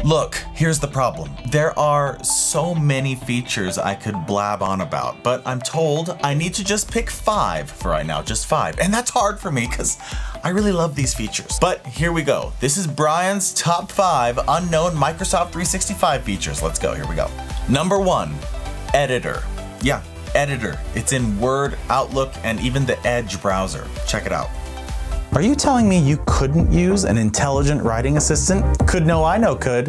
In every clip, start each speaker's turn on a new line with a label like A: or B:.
A: Look, here's the problem. There are so many features I could blab on about, but I'm told I need to just pick 5 for right now, just 5. And that's hard for me because I really love these features. But here we go. This is Brian's top 5 unknown Microsoft 365 features. Let's go, here we go. Number 1, Editor. Yeah, Editor. It's in Word, Outlook, and even the Edge browser. Check it out.
B: Are you telling me you couldn't use an intelligent writing assistant? Could know I know could.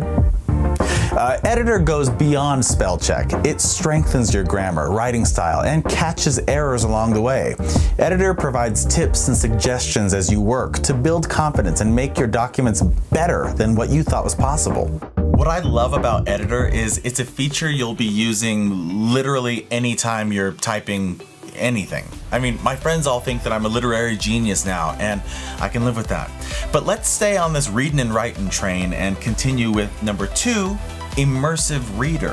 B: Editor goes beyond spell check. It strengthens your grammar, writing style, and catches errors along the way. Editor provides tips and suggestions as you work to build confidence and make your documents better than what you thought was possible.
A: What I love about Editor is it's a feature you'll be using literally anytime you're typing anything. I mean, my friends all think that I'm a literary genius now, and I can live with that. But let's stay on this reading and writing train and continue with number 2, Immersive Reader.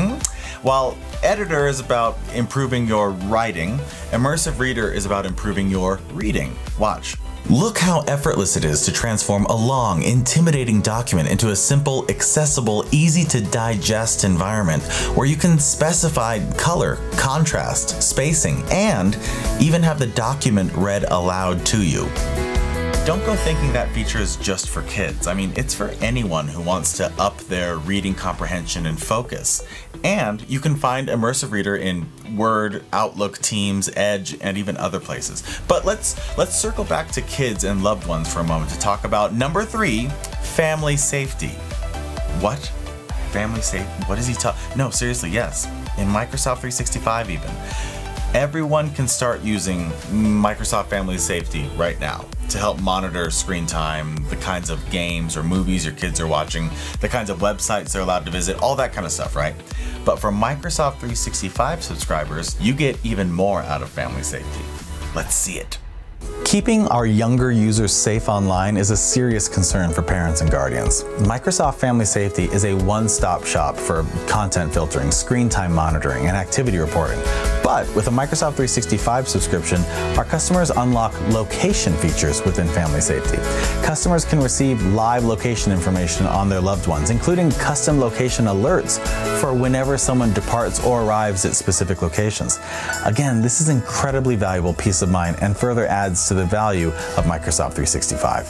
A: While Editor is about improving your writing, Immersive Reader is about improving your reading. Watch. Look how effortless it is to transform a long, intimidating document into a simple, accessible, easy to digest environment where you can specify color, contrast, spacing, and even have the document read aloud to you. Don't go thinking that feature is just for kids. I mean, it's for anyone who wants to up their reading comprehension and focus. And you can find Immersive Reader in Word, Outlook, Teams, Edge, and even other places. But let's circle back to kids and loved ones for a moment to talk about number 3, Family Safety. What? Family Safety? What is he talking? No, seriously, yes. In Microsoft 365 even. Everyone can start using Microsoft Family Safety right now to help monitor screen time, the kinds of games or movies your kids are watching, the kinds of websites they're allowed to visit, all that kind of stuff, right? But for Microsoft 365 subscribers, you get even more out of Family Safety. Let's see it.
B: Keeping our younger users safe online is a serious concern for parents and guardians. Microsoft Family Safety is a one-stop shop for content filtering, screen time monitoring, and activity reporting. But with a Microsoft 365 subscription, our customers unlock location features within Family Safety. Customers can receive live location information on their loved ones, including custom location alerts for whenever someone departs or arrives at specific locations. Again, this is incredibly valuable peace of mind and further adds to the value of Microsoft 365.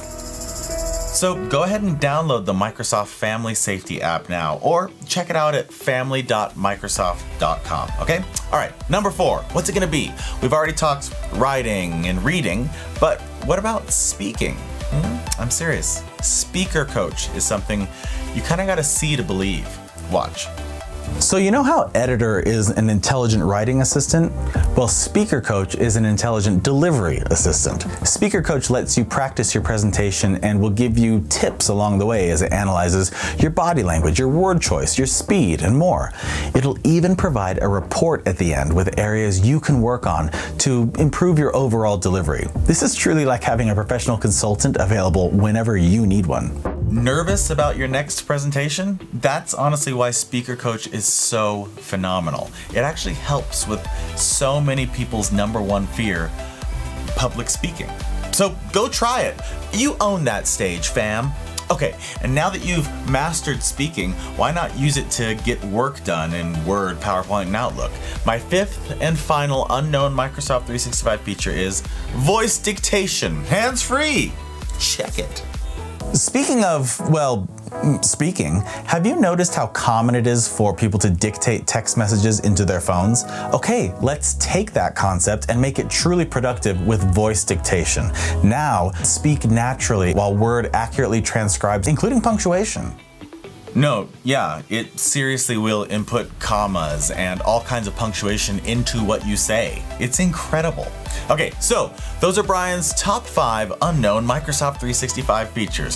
A: So go ahead and download the Microsoft Family Safety app now, or check it out at family.microsoft.com, okay? All right, number 4, what's it gonna be? We've already talked writing and reading, but what about speaking? I'm serious. Speaker Coach is something you kind of gotta see to believe. Watch.
B: So you know how Editor is an intelligent writing assistant? Well, Speaker Coach is an intelligent delivery assistant. Speaker Coach lets you practice your presentation and will give you tips along the way as it analyzes your body language, your word choice, your speed, and more. It'll even provide a report at the end with areas you can work on to improve your overall delivery. This is truly like having a professional consultant available whenever you need one.
A: Nervous about your next presentation? That's honestly why Speaker Coach is so phenomenal. It actually helps with so many people's #1 fear, public speaking. So go try it. You own that stage, fam. Okay, and now that you've mastered speaking, why not use it to get work done in Word, PowerPoint, and Outlook? My 5th and final unknown Microsoft 365 feature is voice dictation, hands-free. Check it.
B: Speaking of, well, speaking, have you noticed how common it is for people to dictate text messages into their phones? Okay, let's take that concept and make it truly productive with voice dictation. Now, speak naturally while Word accurately transcribes, including punctuation.
A: No, yeah, it seriously will input commas and all kinds of punctuation into what you say. It's incredible. Okay, so those are Brian's top 5 unknown Microsoft 365 features.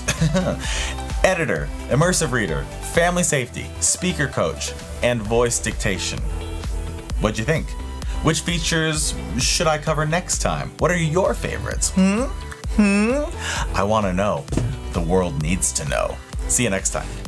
A: Editor, Immersive Reader, Family Safety, Speaker Coach, and Voice Dictation. What'd you think? Which features should I cover next time? What are your favorites? I want to know. The world needs to know. See you next time.